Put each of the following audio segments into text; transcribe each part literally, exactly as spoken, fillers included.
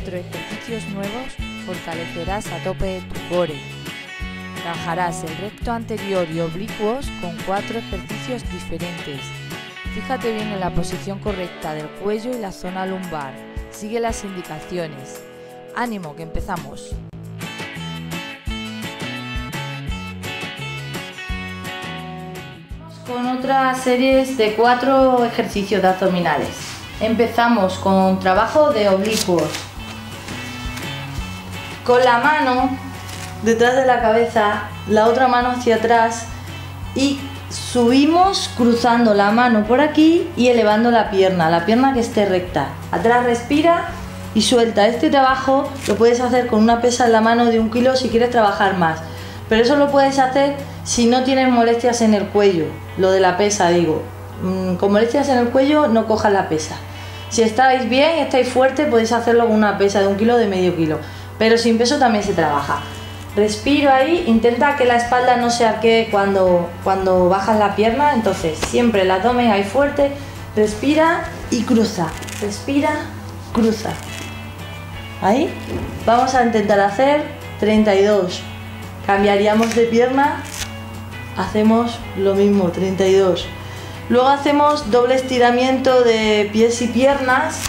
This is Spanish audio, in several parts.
cuatro ejercicios nuevos fortalecerás a tope tu core. Trabajarás el recto anterior y oblicuos con cuatro ejercicios diferentes. Fíjate bien en la posición correcta del cuello y la zona lumbar. Sigue las indicaciones. ¡Ánimo, que empezamos! Con otras series de cuatro ejercicios de abdominales. Empezamos con trabajo de oblicuos. Con la mano detrás de la cabeza, la otra mano hacia atrás y subimos cruzando la mano por aquí y elevando la pierna, la pierna que esté recta. Atrás respira y suelta. Este trabajo lo puedes hacer con una pesa en la mano de un kilo si quieres trabajar más, pero eso lo puedes hacer si no tienes molestias en el cuello, lo de la pesa digo. Con molestias en el cuello no cojas la pesa. Si estáis bien, estáis fuertes, podéis hacerlo con una pesa de un kilo o de medio kilo, pero sin peso también se trabaja. Respiro ahí, intenta que la espalda no se arquee cuando, cuando bajas la pierna, entonces siempre el abdomen ahí fuerte, respira y cruza, respira, cruza. Ahí, vamos a intentar hacer treinta y dos, cambiaríamos de pierna, hacemos lo mismo, treinta y dos. Luego hacemos doble estiramiento de pies y piernas,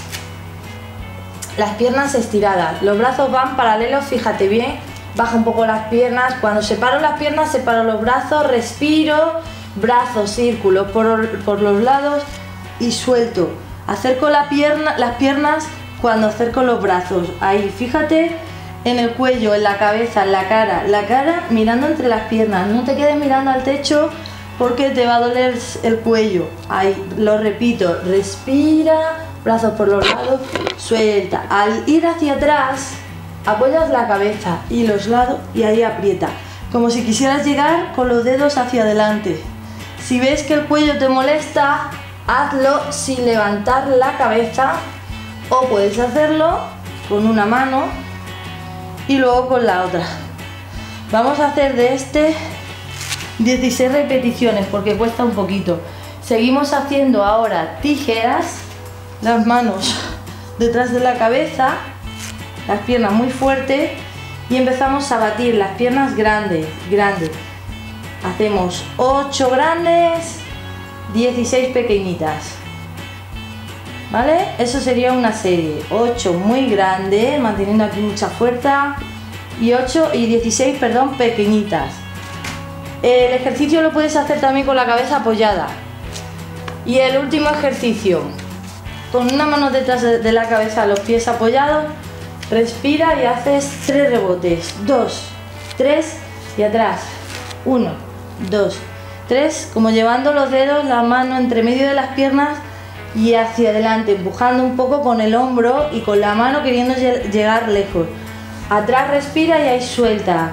las piernas estiradas, los brazos van paralelos, fíjate bien, baja un poco las piernas, cuando separo las piernas separo los brazos, respiro, brazos, círculos por, por los lados y suelto, acerco la pierna, las piernas cuando acerco los brazos, ahí, fíjate en el cuello, en la cabeza, en la cara, la cara mirando entre las piernas, no te quedes mirando al techo porque te va a doler el cuello, ahí, lo repito, respira, brazos por los lados, suelta, al ir hacia atrás, apoyas la cabeza y los lados y ahí aprieta, como si quisieras llegar con los dedos hacia adelante. Si ves que el cuello te molesta, hazlo sin levantar la cabeza o puedes hacerlo con una mano y luego con la otra. Vamos a hacer de este dieciséis repeticiones porque cuesta un poquito. Seguimos haciendo ahora tijeras, las manos detrás de la cabeza, las piernas muy fuertes y empezamos a batir las piernas grandes, grandes. Hacemos ocho grandes, dieciséis pequeñitas. ¿Vale? Eso sería una serie. ocho muy grandes, manteniendo aquí mucha fuerza, y ocho y dieciséis, perdón, pequeñitas. El ejercicio lo puedes hacer también con la cabeza apoyada. Y el último ejercicio, con una mano detrás de la cabeza, los pies apoyados, respira y haces tres rebotes, dos, tres y atrás, uno, dos, tres, como llevando los dedos, la mano entre medio de las piernas y hacia adelante, empujando un poco con el hombro y con la mano queriendo llegar lejos. Atrás respira y ahí suelta.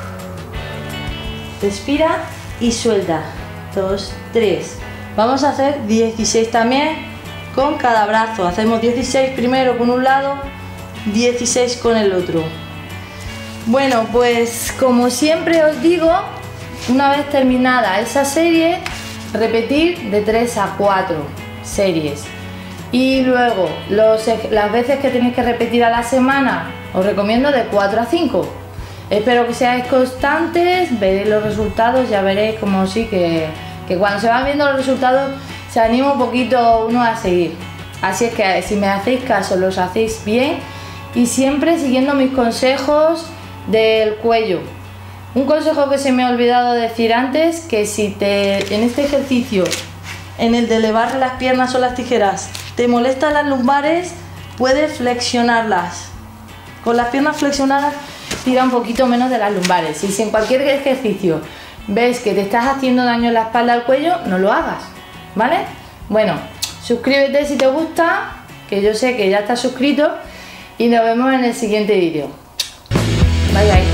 Respira y suelta. dos, tres. Vamos a hacer dieciséis también con cada brazo. Hacemos dieciséis primero con un lado, dieciséis con el otro. Bueno, pues como siempre os digo, una vez terminada esa serie, repetir de tres a cuatro series. Y luego los, las veces que tenéis que repetir a la semana, os recomiendo de cuatro a cinco. Espero que seáis constantes, veréis los resultados, ya veréis como sí que, que cuando se van viendo los resultados se anima un poquito uno a seguir. Así es que si me hacéis caso, los hacéis bien y siempre siguiendo mis consejos del cuello. Un consejo que se me ha olvidado decir antes, que si te, en este ejercicio, en el de elevar las piernas o las tijeras, te molestan las lumbares, puedes flexionarlas. Con las piernas flexionadas tira un poquito menos de las lumbares. Y si en cualquier ejercicio ves que te estás haciendo daño en la espalda al cuello, no lo hagas, ¿vale? Bueno, suscríbete si te gusta, que yo sé que ya estás suscrito, y nos vemos en el siguiente vídeo. Bye bye.